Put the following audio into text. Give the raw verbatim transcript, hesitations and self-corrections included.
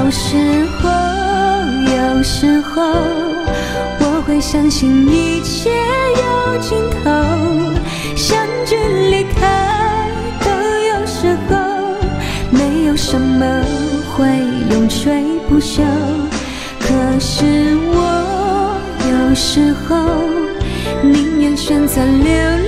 有时候，有时候我会相信一切有尽头，相聚离开都有时候，没有什么会永垂不朽。可是我有时候宁愿选择留